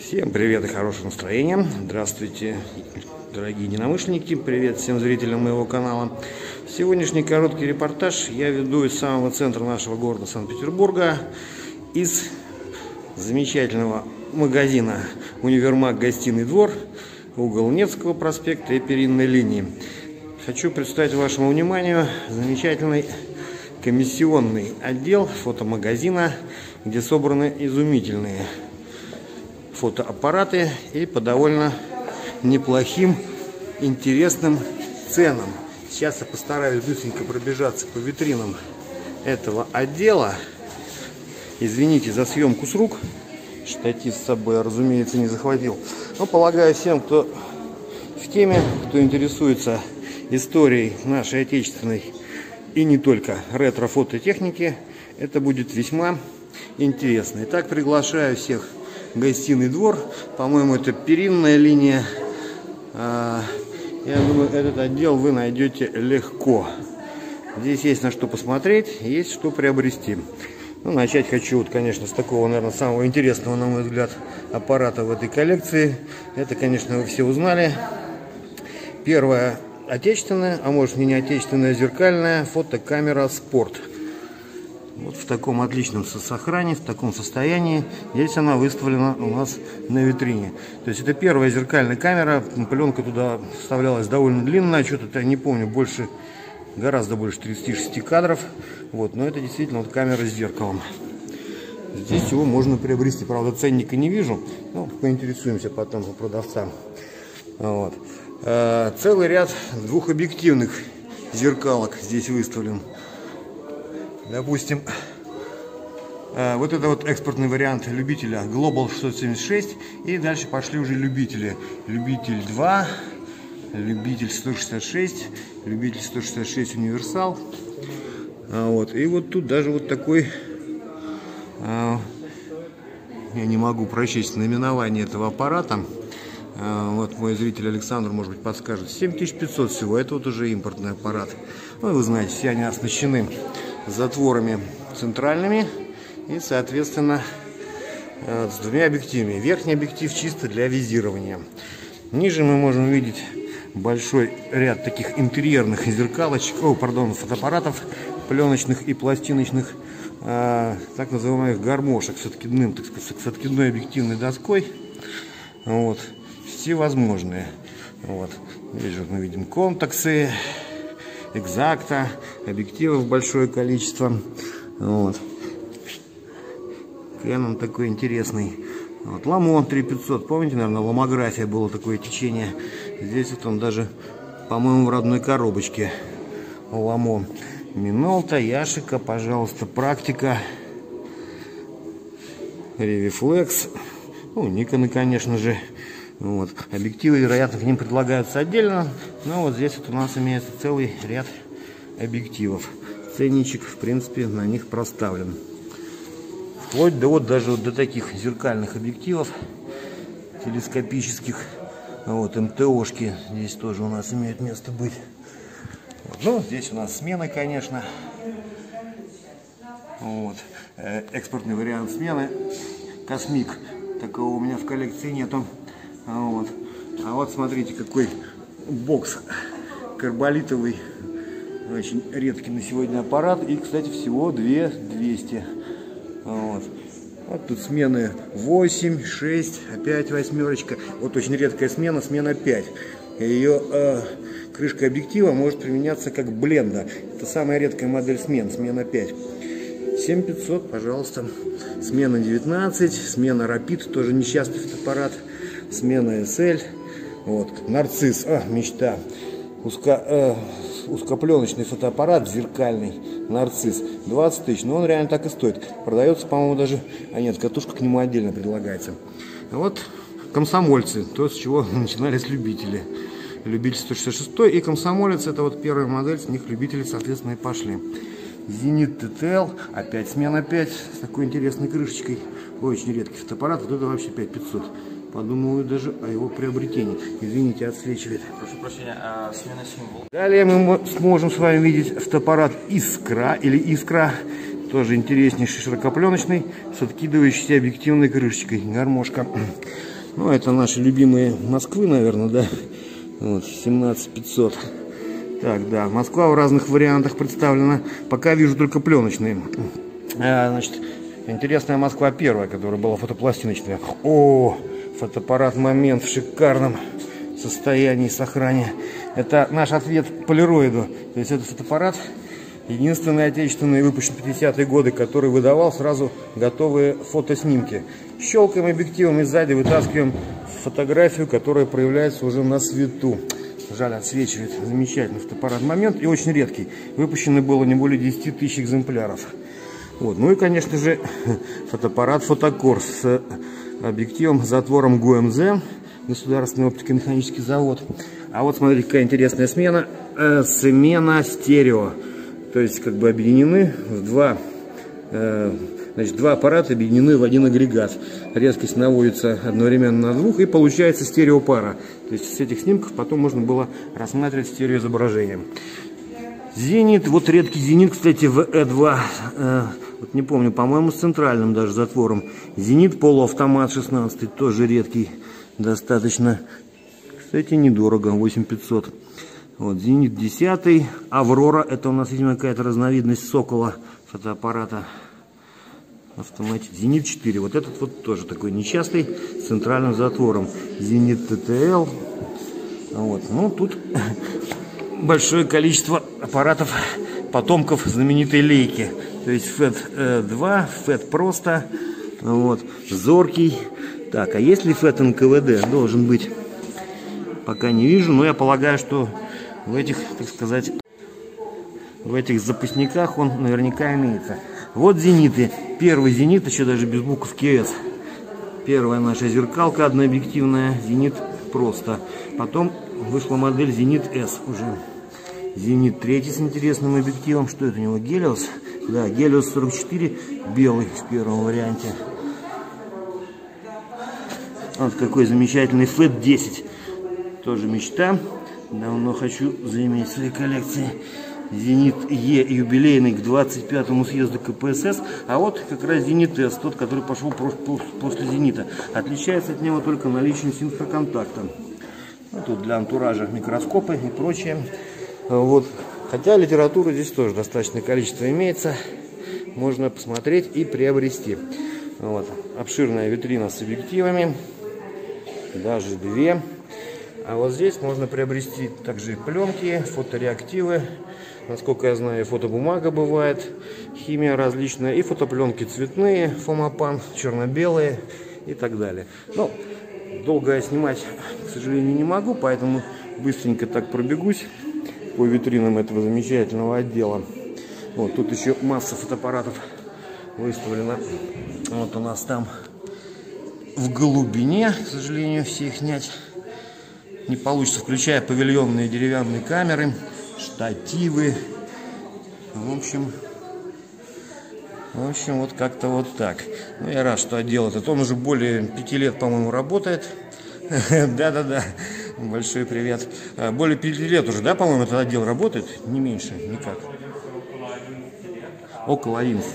Всем привет и хорошего настроения. Здравствуйте, дорогие единомышленники. Привет всем зрителям моего канала. Сегодняшний короткий репортаж я веду из самого центра нашего города Санкт-Петербурга, из замечательного магазина «Универмаг Гостиный двор», угол Невского проспекта и Перинной линии. Хочу представить вашему вниманию замечательный комиссионный отдел фотомагазина, где собраны изумительные фотоаппараты и по довольно неплохим, интересным ценам. Сейчас я постараюсь быстренько пробежаться по витринам этого отдела. Извините за съемку с рук. Штатив с собой, разумеется, не захватил. Но полагаю, всем, кто в теме, кто интересуется историей нашей отечественной и не только ретро-фототехники, это будет весьма интересно. Итак, приглашаю всех в Гостиный двор. По-моему, это Перинная линия. Я думаю, этот отдел вы найдете легко. Здесь есть на что посмотреть, есть что приобрести. Ну, начать хочу, вот, конечно, с такого, наверное, самого интересного, на мой взгляд, аппарата в этой коллекции. Это, конечно, вы все узнали. Первая отечественная, а может не отечественная, зеркальная фотокамера «Спорт». Вот в таком отличном сохранении, в таком состоянии. Здесь она выставлена у нас на витрине. То есть это первая зеркальная камера. Пленка туда вставлялась довольно длинная. Что-то я не помню, гораздо больше 36 кадров. Вот, но это действительно вот камера с зеркалом. Здесь его можно приобрести. Правда, ценника не вижу. Ну, поинтересуемся потом у продавца. Вот. Целый ряд двухобъективных зеркалок здесь выставлен. Допустим, вот это вот экспортный вариант любителя Global 676. И дальше пошли уже любители. Любитель 2, любитель 166, любитель 166 универсал. Вот. И вот тут даже вот такой, я не могу прочесть наименование этого аппарата. Вот мой зритель Александр, может быть, подскажет. 7500 всего. Это вот уже импортный аппарат. Ну, вы знаете, все они оснащены затворами центральными и, соответственно, с двумя объективами. Верхний объектив чисто для визирования. Ниже мы можем видеть большой ряд таких интерьерных зеркалочек, фотоаппаратов пленочных и пластиночных, так называемых гармошек с откидной объективной доской. Вот. Всевозможные. Вот. Здесь же мы видим контаксы, экзакта, объективов большое количество. Вот. Canon такой интересный. Вот. Ламон 3500. Помните, наверное, ломография, было такое течение. Здесь вот он даже, по-моему, в родной коробочке. Ламон. Минолта, Яшика, пожалуйста, практика. Ревифлекс. Ну, Никоны, конечно же. Вот. Объективы, вероятно, к ним предлагаются отдельно. Но вот здесь вот у нас имеется целый ряд объективов. Ценничек, в принципе, на них проставлен. Вплоть до вот даже вот до таких зеркальных объективов телескопических. Вот МТОшки здесь тоже у нас имеют место быть. Вот. Ну, здесь у нас смены, конечно. Вот. Экспортный вариант смены. Космик. Такого у меня в коллекции нету. Вот. А вот смотрите, какой бокс карболитовый. Очень редкий на сегодня аппарат. И, кстати, всего 2200. Вот. Вот тут смены 8, 6, опять восьмерочка. Вот очень редкая смена, смена 5. Ее крышка объектива может применяться как бленда. Это самая редкая модель смен, смена 5. 7500, пожалуйста. Смена 19, смена Rapid, тоже несчастный фотоаппарат. Смена SL. Вот. Нарцисс, мечта. Узкопленочный фотоаппарат зеркальный. Нарцисс. 20 тысяч. Но он реально так и стоит. Продается, по-моему, даже... нет, катушка к нему отдельно предлагается. Вот комсомольцы. То, с чего начинались любители. Любитель 166 и комсомолец. Это вот первая модель. С них любители, соответственно, и пошли. Зенит ТТЛ. Опять смена 5. С такой интересной крышечкой. Очень редкий фотоаппарат. Вот это вообще 5500. Подумываю даже о его приобретении. Извините, отсвечивает. Прошу прощения, смена символа. Далее мы сможем с вами видеть фотоаппарат Искра или Искра. Тоже интереснейший, широкопленочный, с откидывающейся объективной крышечкой. Гармошка. Ну, это наши любимые Москвы, наверное, да? Вот, 17500. Так, да, Москва в разных вариантах представлена. Пока вижу только пленочные. Значит, интересная Москва первая, которая была фотопластиночная. О, фотоаппарат «Момент» в шикарном состоянии сохранения. Это наш ответ полироиду. То есть этот фотоаппарат единственный отечественный, выпущен в 50-е годы, который выдавал сразу готовые фотоснимки. Щелкаем объективом и сзади вытаскиваем фотографию, которая проявляется уже на свету. Жаль, отсвечивает. Замечательный фотоаппарат «Момент» и очень редкий. Выпущено было не более 10 тысяч экземпляров. Вот. Ну и, конечно же, фотоаппарат «Фотокор» с объективом, затвором ГУМЗ, Государственный оптико-механический завод. А вот смотрите, какая интересная смена. Смена стерео. То есть как бы объединены в два аппарата объединены в один агрегат. Резкость наводится одновременно на двух и получается стереопара. То есть с этих снимков потом можно было рассматривать стереоизображение. Зенит, вот редкий Зенит, кстати, ВЭ2, вот не помню, по-моему, с центральным даже затвором. Зенит полуавтомат 16, тоже редкий достаточно. Кстати, недорого, 8500. Вот, Зенит 10, Аврора, это у нас, видимо, какая-то разновидность Сокола фотоаппарата. Автоматик. Зенит 4, вот этот вот тоже такой нечастый, с центральным затвором. Зенит ТТЛ. Вот, ну тут большое количество аппаратов, потомков знаменитой Лейки. То есть ФЭТ-2, ФЭТ просто, вот, Зоркий. Так, а есть ли ФЭТ НКВД? Должен быть. Пока не вижу, но я полагаю, что в этих, так сказать, в этих запасниках он наверняка имеется. Вот зениты. Первый зенит, еще даже без буковки «С». Первая наша зеркалка однообъективная, зенит просто. Потом вышла модель зенит С уже. Зенит 3 с интересным объективом. Что это у него? Гелиос? Да, Гелиос 44, белый в первом варианте. Вот какой замечательный ФЭТ 10. Тоже мечта. Давно хочу заиметь в своей коллекции. Зенит Е юбилейный к 25-му съезду КПСС. А вот как раз Зенит С, тот, который пошел после Зенита. Отличается от него только наличием синхроконтакта. Ну, тут для антуража микроскопы и прочее. Вот. Хотя литературы здесь тоже достаточное количество имеется. Можно посмотреть и приобрести. Вот. Обширная витрина с объективами. Даже две. А вот здесь можно приобрести также пленки, фотореактивы. Насколько я знаю, фотобумага бывает, химия различная, и фотопленки цветные, фомопан, черно-белые и так далее. Но долго я снимать, к сожалению, не могу, поэтому быстренько так пробегусь по витринам этого замечательного отдела. Вот тут еще масса фотоаппаратов выставлена. Вот у нас там в глубине, к сожалению, все их снять не получится, включая павильонные деревянные камеры, штативы. В общем, вот как-то вот так. Ну, я рад, что отдел этот. Он уже более 5 лет, по-моему, работает. Да-да-да. Большой привет. Более 5 лет уже, да, по-моему, этот отдел работает? Не меньше, никак. Около 11.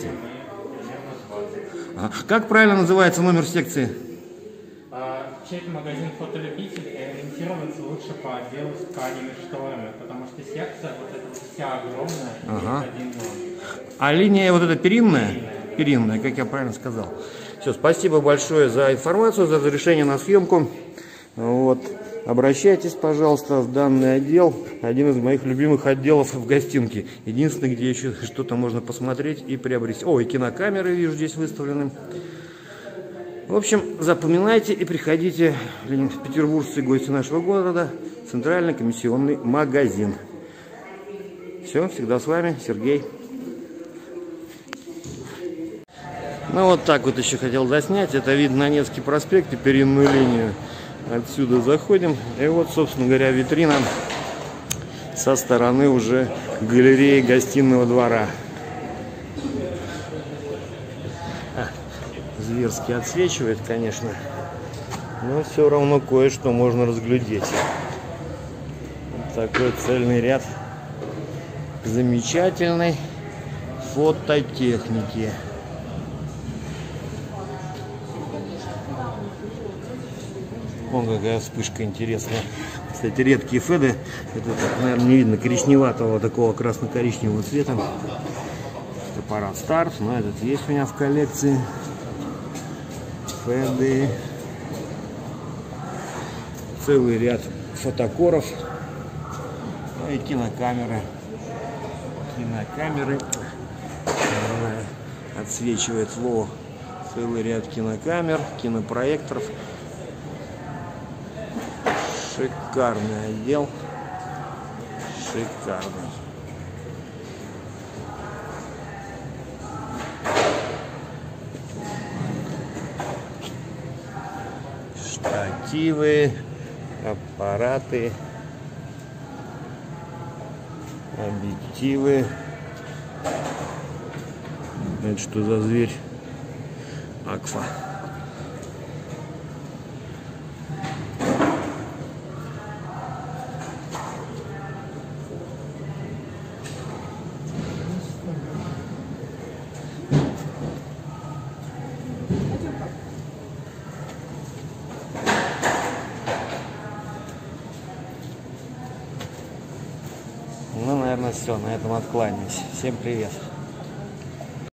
Ага. Как правильно называется номер секции? Чей-то магазин «Фотолюбитель» ориентироваться лучше по отделу с тканями шторами, потому что секция вот эта вся огромная, ага. Один номер. А линия вот эта перинная? Перинная, как я правильно сказал. Все, спасибо большое за информацию, за разрешение на съемку. Вот. Обращайтесь, пожалуйста, в данный отдел. Один из моих любимых отделов в гостинке. Единственный, где еще что-то можно посмотреть и приобрести. О, и кинокамеры вижу здесь выставлены. В общем, запоминайте и приходите в петербургские гости нашего города. Центральный комиссионный магазин. Все, всегда с вами, Сергей. Ну вот так вот еще хотел заснять. Это вид на Невский проспект и перинную линию. Отсюда заходим. И вот, собственно говоря, витрина со стороны уже галереи гостиного двора. Зверски отсвечивает, конечно, но все равно кое-что можно разглядеть. Вот такой цельный ряд замечательной фототехники. Вон какая вспышка интересная. Кстати, редкие феды. Это, наверное, не видно коричневатого, такого красно-коричневого цвета. Это аппарат Старт, но этот есть у меня в коллекции. Феды. Целый ряд фотокоров. Ну и кинокамеры. Кинокамеры. Отсвечивает во. Целый ряд кинокамер, кинопроекторов. Шикарный отдел. Шикарный. Штативы, аппараты, объективы. Это что за зверь? Акфа. Ну, наверное, все. На этом откланяюсь. Всем привет.